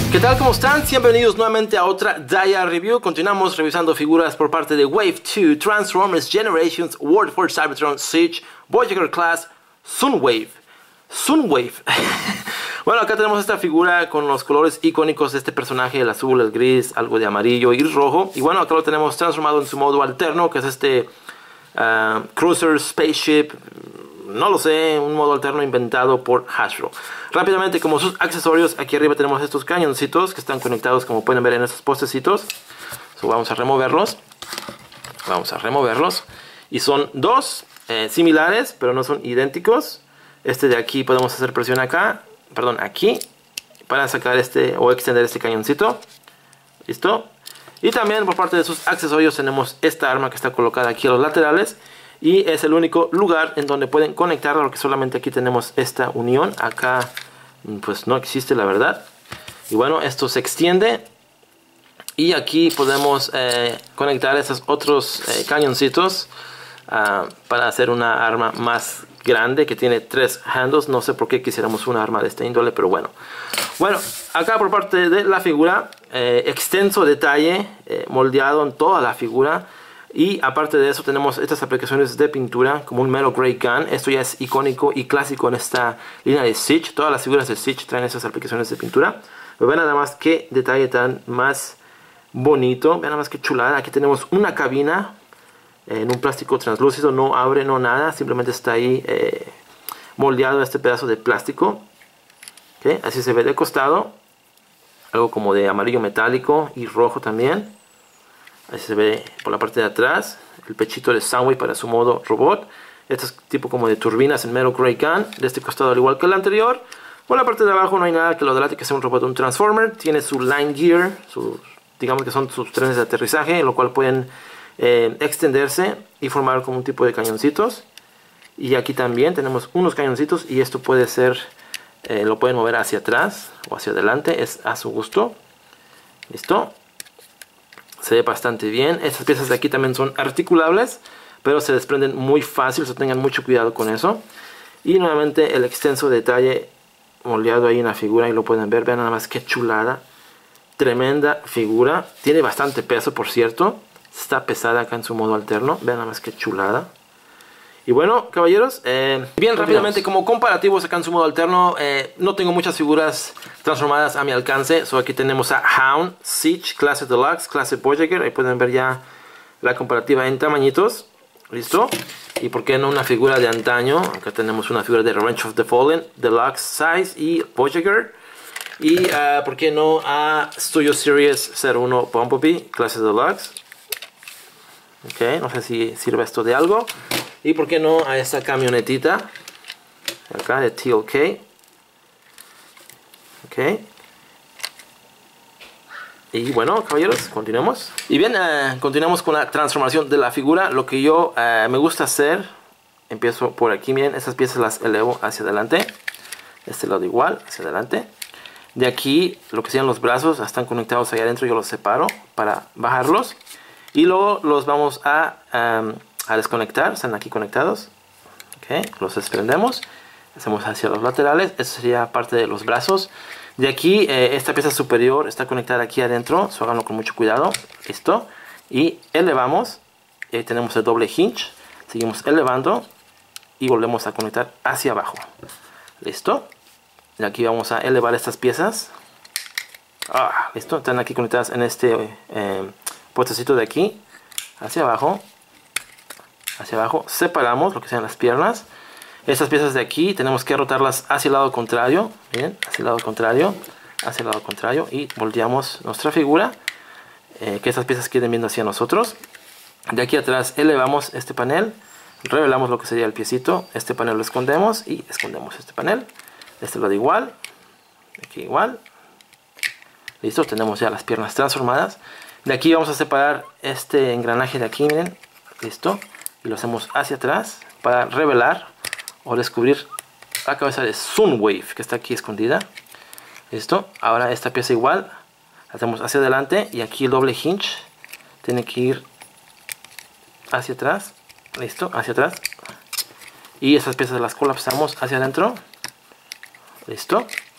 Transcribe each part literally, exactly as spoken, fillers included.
¿Qué tal? ¿Cómo están? Bienvenidos nuevamente a otra Daya Review. Continuamos revisando figuras por parte de Wave two, Transformers Generations, World for Cybertron, Siege, Voyager Class, Sunwave. Sunwave. Bueno, acá tenemos esta figura con los colores icónicos de este personaje, el azul, el gris, algo de amarillo y rojo. Y bueno, acá lo tenemos transformado en su modo alterno, que es este uh, Cruiser Spaceship. No lo sé, un modo alterno inventado por Hasbro. Rápidamente, como sus accesorios, aquí arriba tenemos estos cañoncitos que están conectados, como pueden ver en estos postecitos. So, vamos a removerlos. Vamos a removerlos. Y son dos eh, similares, pero no son idénticos. Este de aquí podemos hacer presión acá, perdón, aquí, para sacar este o extender este cañoncito. ¿Listo? Y también por parte de sus accesorios tenemos esta arma que está colocada aquí a los laterales. Y es el único lugar en donde pueden conectarlo, porque solamente aquí tenemos esta unión. Acá pues no existe, la verdad. Y bueno, esto se extiende. Y aquí podemos eh, conectar esos otros eh, cañoncitos uh, para hacer una arma más grande que tiene tres handles. No sé por qué quisiéramos una arma de esta índole, pero bueno. Bueno, acá por parte de la figura, eh, extenso detalle eh, moldeado en toda la figura. Y aparte de eso tenemos estas aplicaciones de pintura como un Metal Grey Gun. Esto ya es icónico y clásico en esta línea de Siege. Todas las figuras de Siege traen esas aplicaciones de pintura. Pero vean nada más qué detalle tan más bonito. Vean nada más qué chulada. Aquí tenemos una cabina en un plástico translúcido. No abre, no nada. Simplemente está ahí eh, moldeado este pedazo de plástico. ¿Okay? Así se ve de costado. Algo como de amarillo metálico y rojo también. Así se ve por la parte de atrás. El pechito de Soundwave para su modo robot. Este es tipo como de turbinas en Metal Grey Gun. De este costado al igual que el anterior. Por la parte de abajo no hay nada que lo delate que sea un robot, un Transformer. Tiene su line gear. Su, digamos que son sus trenes de aterrizaje. En lo cual pueden eh, extenderse y formar como un tipo de cañoncitos. Y aquí también tenemos unos cañoncitos. Y esto puede ser, eh, lo pueden mover hacia atrás o hacia adelante. Es a su gusto. ¿Listo? Se ve bastante bien. Estas piezas de aquí también son articulables, pero se desprenden muy fácil, so tengan mucho cuidado con eso. Y nuevamente el extenso detalle moldeado ahí en la figura, y lo pueden ver. Vean nada más qué chulada. Tremenda figura. Tiene bastante peso, por cierto. Está pesada acá en su modo alterno. Vean nada más qué chulada. Y bueno, caballeros, eh, bien rápidamente como comparativos acá en su modo alterno, eh, no tengo muchas figuras transformadas a mi alcance. So aquí tenemos a Hound, Siege, clase Deluxe, clase Voyager. Ahí pueden ver ya la comparativa en tamañitos. ¿Listo? Y por qué no una figura de antaño. Acá tenemos una figura de Revenge of the Fallen, Deluxe Size y Voyager. Y uh, por qué no a Studio Series cero uno Bumblebee, clase Deluxe. Ok, no sé si sirve esto de algo. Y por qué no a esta camionetita acá de T L K. Ok. Y bueno, caballeros, continuemos. Y bien, uh, continuamos con la transformación de la figura. Lo que yo uh, me gusta hacer, empiezo por aquí. Miren, estas piezas las elevo hacia adelante. Este lado igual, hacia adelante. De aquí, lo que sean los brazos están conectados ahí adentro. Yo los separo para bajarlos. Y luego los vamos a... Um, a desconectar, están aquí conectados. Okay. Los desprendemos, hacemos hacia los laterales. Eso sería parte de los brazos. De aquí, eh, esta pieza superior está conectada aquí adentro, so háganlo con mucho cuidado. Listo. Y elevamos, y ahí tenemos el doble hinge. Seguimos elevando y volvemos a conectar hacia abajo. Listo. Y aquí vamos a elevar estas piezas. Ah, listo, están aquí conectadas en este eh, puestecito de aquí hacia abajo. Hacia abajo, separamos lo que sean las piernas. Estas piezas de aquí tenemos que rotarlas hacia el lado contrario. Bien, hacia el lado contrario, hacia el lado contrario. Y volteamos nuestra figura. Eh, que estas piezas queden viendo hacia nosotros. De aquí atrás elevamos este panel. Revelamos lo que sería el piecito. Este panel lo escondemos y escondemos este panel. De este lado igual. Aquí igual. Listo, tenemos ya las piernas transformadas. De aquí vamos a separar este engranaje de aquí, miren. Listo. Y lo hacemos hacia atrás para revelar o descubrir la cabeza de Sunwave, que está aquí escondida. Listo. Ahora esta pieza igual la hacemos hacia adelante, y aquí el doble hinge tiene que ir hacia atrás. Listo, hacia atrás. Y esas piezas las colapsamos hacia adentro. Listo.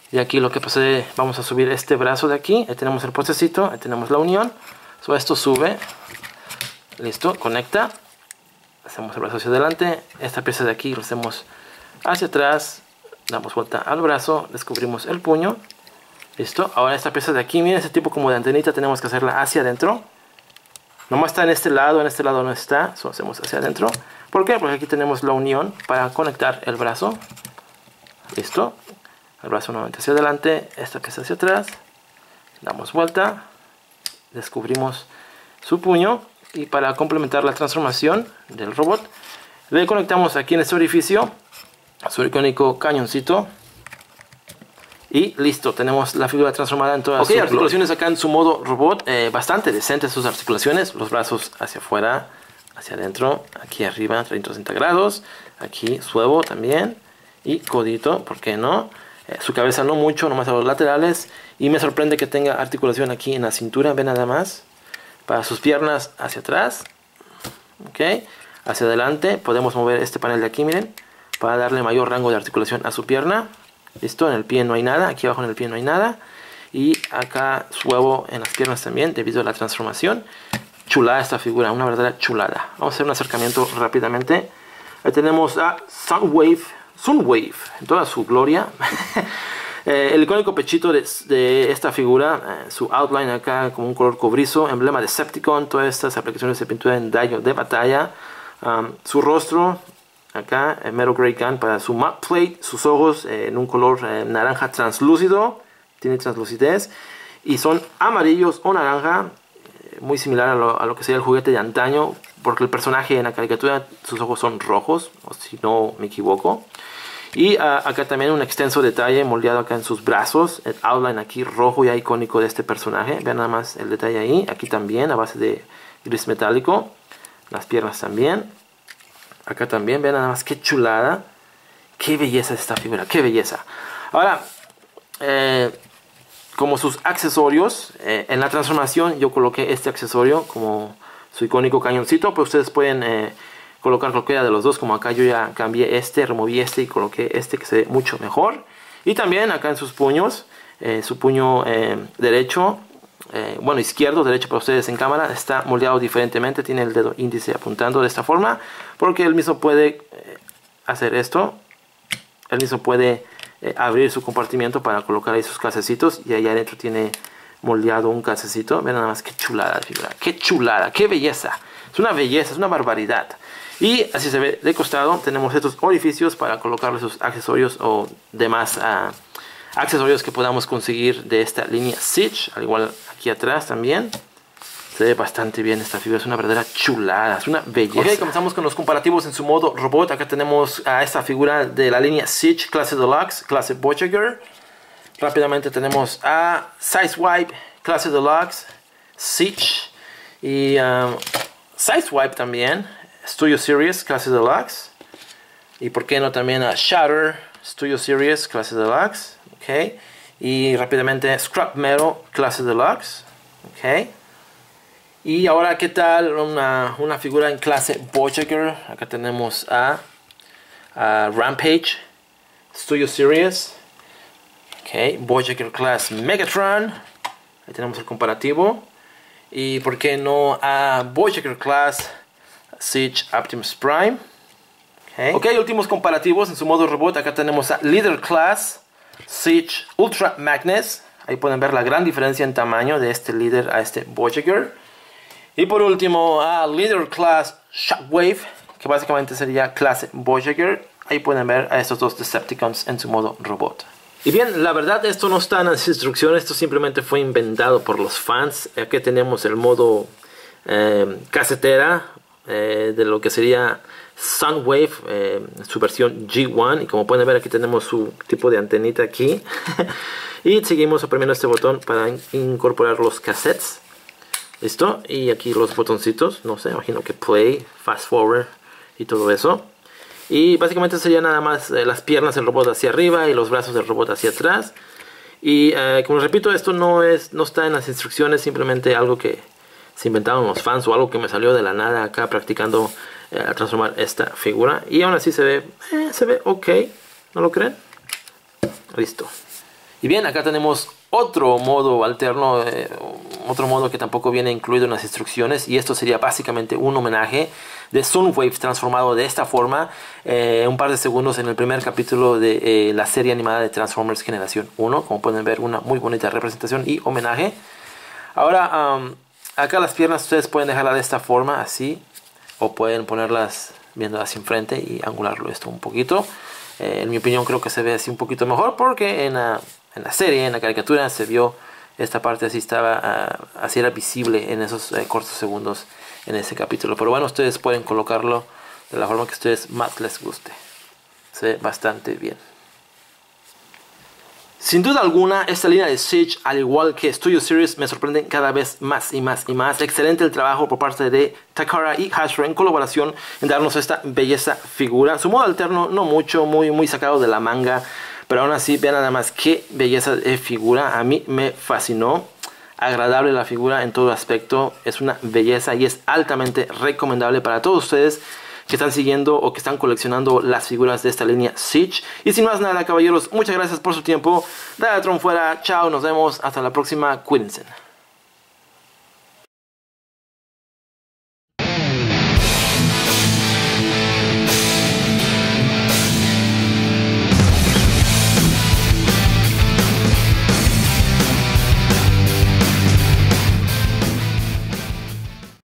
Y aquí lo que procede, vamos a subir este brazo de aquí. Ahí tenemos el postecito, ahí tenemos la unión. So, esto sube. Listo, conecta. Hacemos el brazo hacia adelante. Esta pieza de aquí lo hacemos hacia atrás. Damos vuelta al brazo, descubrimos el puño. Listo, ahora esta pieza de aquí, miren, ese tipo como de antenita tenemos que hacerla hacia adentro. Nomás está en este lado, en este lado no está. Eso hacemos hacia adentro. ¿Por qué? Porque aquí tenemos la unión para conectar el brazo. Listo. El brazo nuevamente hacia adelante, esta pieza hacia atrás. Damos vuelta. Descubrimos su puño. Y para complementar la transformación del robot, le conectamos aquí en este orificio su icónico cañoncito. Y listo, tenemos la figura transformada en todas sus articulaciones acá en su modo robot. Eh, bastante decentes sus articulaciones. Los brazos hacia afuera, hacia adentro, aquí arriba, treinta sesenta grados. Aquí suevo también. Y codito, ¿por qué no? Eh, su cabeza no mucho, nomás a los laterales. Y me sorprende que tenga articulación aquí en la cintura, ven nada más. Para sus piernas hacia atrás. Ok, hacia adelante. Podemos mover este panel de aquí, miren. Para darle mayor rango de articulación a su pierna. Listo, en el pie no hay nada, aquí abajo en el pie no hay nada. Y acá suevo en las piernas también debido a la transformación. Chulada esta figura, una verdadera chulada. Vamos a hacer un acercamiento rápidamente. Ahí tenemos a Sunwave, Sunwave en toda su gloria. eh, el icónico pechito de, de esta figura, eh, su outline acá como un color cobrizo, emblema de Decepticon, todas estas aplicaciones de pintura en daño de batalla. Um, su rostro acá, eh, Metal Grey Gun para su map plate, sus ojos eh, en un color eh, naranja translúcido, tiene translucidez, y son amarillos o naranja, eh, muy similar a lo, a lo que sería el juguete de antaño, porque el personaje en la caricatura, sus ojos son rojos, o si no me equivoco. Y uh, acá también un extenso detalle moldeado acá en sus brazos, el outline aquí rojo ya icónico de este personaje, vean nada más el detalle ahí, aquí también a base de gris metálico, las piernas también. Acá también, vean nada más qué chulada. Qué belleza esta figura, qué belleza. Ahora, eh, como sus accesorios, eh, en la transformación yo coloqué este accesorio como su icónico cañoncito. Pero ustedes pueden eh, colocar cualquiera de los dos. Como acá yo ya cambié este, removí este y coloqué este que se ve mucho mejor. Y también acá en sus puños, eh, su puño eh, derecho. Eh, bueno, izquierdo, derecho para ustedes en cámara, está moldeado diferentemente, tiene el dedo índice apuntando de esta forma, porque él mismo puede eh, hacer esto, él mismo puede eh, abrir su compartimiento para colocar ahí sus casecitos, y allá adentro tiene moldeado un casecito. Ven nada más qué chulada de figura, qué chulada, qué belleza, es una belleza, es una barbaridad. Y así se ve de costado, tenemos estos orificios para colocarle sus accesorios o demás uh, accesorios que podamos conseguir de esta línea Siege, al igual aquí atrás también. Se ve bastante bien esta figura, es una verdadera chulada, es una belleza. Ok, comenzamos con los comparativos en su modo robot. Acá tenemos a esta figura de la línea Siege, clase Deluxe, clase Voyager. Rápidamente tenemos a Sideswipe, clase Deluxe, Siege. Y um, Sideswipe también, Studio Series, clase Deluxe. Y por qué no también a Shatter, Studio Series, clase Deluxe. Okay. Y rápidamente Scrap Metal, clase Deluxe. Okay. Y ahora, ¿qué tal una, una figura en clase Voyager? Acá tenemos a, a Rampage, Studio Series. Okay. Voyager Class Megatron. Ahí tenemos el comparativo. Y por qué no a Voyager Class Siege Optimus Prime. Okay. Ok, últimos comparativos en su modo robot. Acá tenemos a Leader Class Siege Ultra Magnus. Ahí pueden ver la gran diferencia en tamaño de este líder a este Voyager. Y por último a Leader Class Shockwave, que básicamente sería clase Voyager. Ahí pueden ver a estos dos Decepticons en su modo robot. Y bien, la verdad esto no está en las instrucciones, esto simplemente fue inventado por los fans. Aquí tenemos el modo eh, casetera eh, de lo que sería Sunwave, eh, su versión G uno, y como pueden ver aquí tenemos su tipo de antenita aquí. Y seguimos oprimiendo este botón para in incorporar los cassettes. Listo, y aquí los botoncitos, no sé, imagino que play, fast forward y todo eso. Y básicamente sería nada más eh, las piernas del robot hacia arriba y los brazos del robot hacia atrás. Y eh, como repito, esto no, es, no está en las instrucciones, simplemente algo que se inventaron los fans o algo que me salió de la nada acá practicando eh, a transformar esta figura. Y aún así se ve, eh, se ve ok, ¿no lo creen? Listo. Y bien, acá tenemos otro modo alterno, eh, otro modo que tampoco viene incluido en las instrucciones, y esto sería básicamente un homenaje de Soundwave transformado de esta forma, eh, un par de segundos en el primer capítulo de eh, la serie animada de Transformers Generación uno. Como pueden ver, una muy bonita representación y homenaje. Ahora, um, acá las piernas ustedes pueden dejarla de esta forma, así, o pueden ponerlas viendo hacia enfrente y angularlo esto un poquito. Eh, en mi opinión creo que se ve así un poquito mejor, porque en la, en la serie, en la caricatura, se vio esta parte así, estaba uh, así era visible en esos uh, cortos segundos en ese capítulo. Pero bueno, ustedes pueden colocarlo de la forma que a ustedes más les guste. Se ve bastante bien. Sin duda alguna, esta línea de Siege, al igual que Studio Series, me sorprende cada vez más y más y más. Excelente el trabajo por parte de Takara y Hashira en colaboración en darnos esta belleza figura. Su modo alterno, no mucho, muy, muy sacado de la manga, pero aún así, vean nada más qué belleza de figura. A mí me fascinó. Agradable la figura en todo aspecto. Es una belleza y es altamente recomendable para todos ustedes que están siguiendo o que están coleccionando las figuras de esta línea Siege. Y sin más nada, caballeros, muchas gracias por su tiempo. Diatron fuera, chao, nos vemos, hasta la próxima, cuídense.